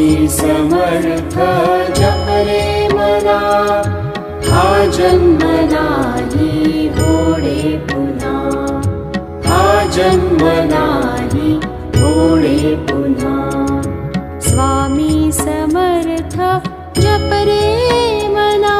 समर्थ जप रे मना, हा जन्म नाही होणे पुन्हा, हा जन्म नाही होणे पुन्हा। स्वामी समर्थ जप रे मना।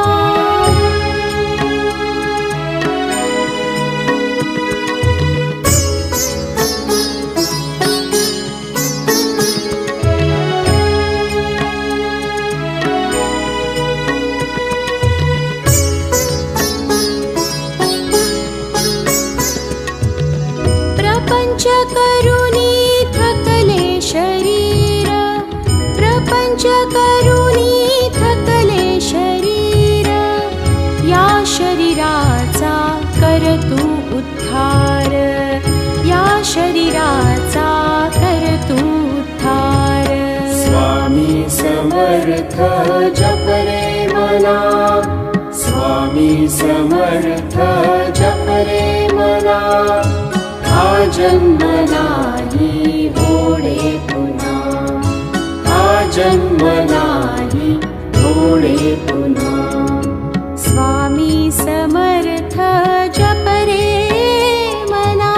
प्रपंच करुणी थकले शरीर, प्रपंच करुणी थकले शरीर, या शरीराचा कर तू उद्धार, या शरीराचा कर तू उद्धार। स्वामी समर्थ जप रे मना, स्वामी समर्थ जप रे मना, हा जन्म नाही होणे पुन्हा, हा जन्म नाही होणे पुन्हा। स्वामी समर्थ जप रे मना।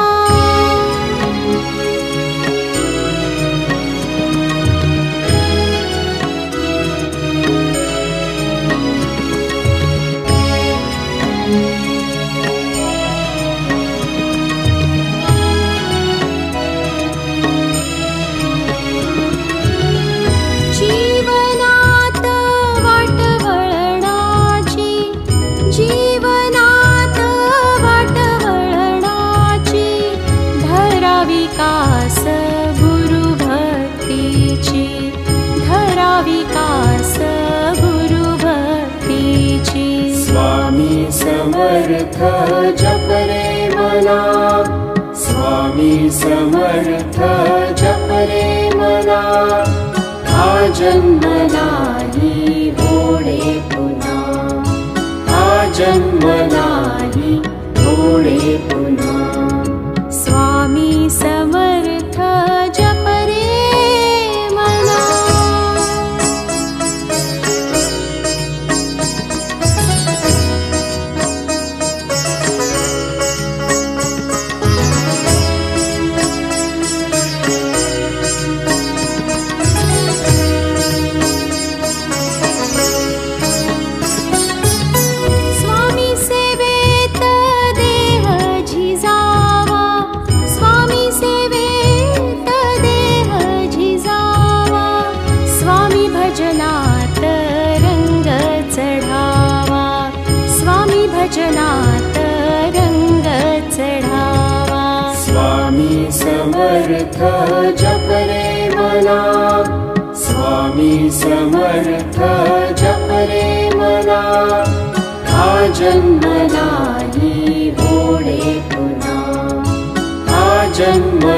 जीवनात वाट वळणाची, जीवनात वाट वळणाची, धरावी कास गुरु भक्तीची, धरावी कास गुरु भक्तीची। स्वामी समर्थ जप रे मना, स्वामी समर्थ जप रे मना, हा जन्म नाही होणे पुन्हा, हा जन्म नाही होणे पुन्हा। स्वामी समर्थ जप रे मना। स्वामी सेवेत देह झिजावा, स्वामी सेवेत देह झिजावा, स्वामी भजनात रंग चढावा, स्वामी भजनात रंग चढावा। स्वामी समर्थ जप रे मना, स्वामी समर्थ जप रे मना, हा जन्म नाही होणे पुन्हा, हा जन्म